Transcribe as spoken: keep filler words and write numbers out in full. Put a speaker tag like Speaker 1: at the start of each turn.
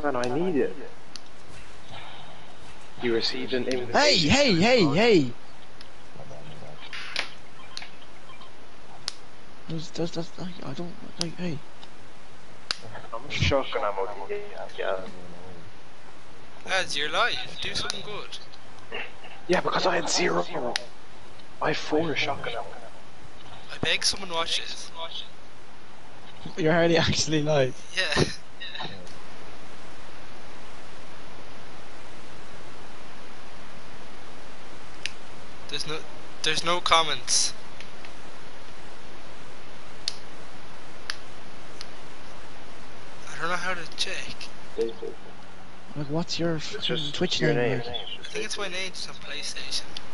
Speaker 1: man, I need it. You received an invitation.
Speaker 2: Hey, hey, hey, hey! Does, does, does, I, I don't, like, hey.
Speaker 1: How much shotgun ammo do you get?
Speaker 3: Lads, you're live. Do something good.
Speaker 1: Yeah, because I had zero. I have four shotgun ammo.
Speaker 3: I beg someone watches.
Speaker 2: You're hardly actually live.
Speaker 3: Yeah. There's no, there's no comments. I don't know how to check.
Speaker 2: Like, what's your
Speaker 1: It's just
Speaker 2: Twitch
Speaker 1: your
Speaker 2: name?
Speaker 1: name.
Speaker 2: Like?
Speaker 3: I think it's my name just on PlayStation.